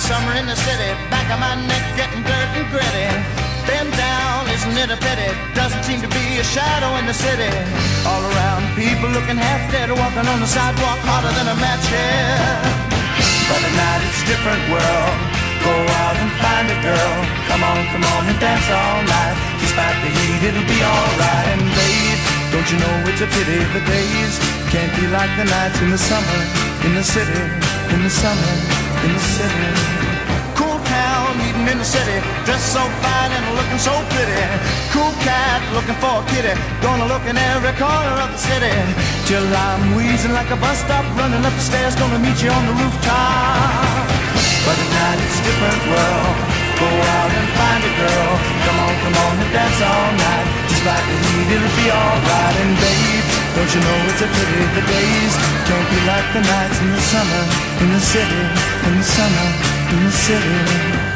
summer in the city, back of my neck getting dirt and gritty. Bend down, isn't it a pity? Doesn't seem to be a shadow in the city. All around, people looking half dead, walking on the sidewalk harder than a match head. But at night it's a different world. Go out and find a girl. Come on and dance all night. Despite the heat, it'll be alright. And babe, don't you know it's a pity the days can't be like the nights in the summer, in the city, in the summer, in the city. Cool town, meeting in the city, dressed so fine and looking so pretty. Cool cat, looking for a kitty, gonna look in every corner of the city. Till I'm wheezing like a bus stop, running up the stairs, gonna meet you on the rooftop. But at night it's a different world. Go out and find a girl. Come on and dance all night. Despite the heat, it'll be alright. And babe, don't you know it's a pity the days can't be like the nights in the summer, in the city, in the summer, in the city.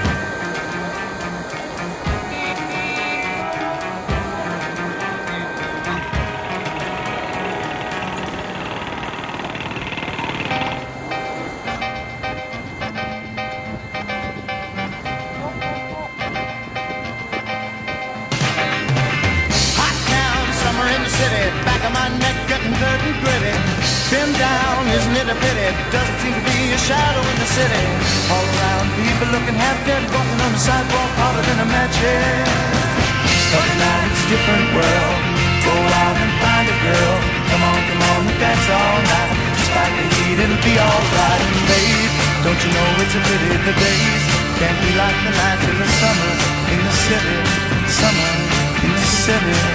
Back of my neck getting dirt and gritty. Bend down, isn't it a pity? Doesn't seem to be a shadow in the city. All around, people looking half dead, walking on the sidewalk harder than a match head. But now it's a different world. Go out and find a girl. Come on and dance all night. Despite the heat, it'll be alright. And babe, don't you know it's a pity the days can't be like the nights in the summer, in the city, summer, in the city.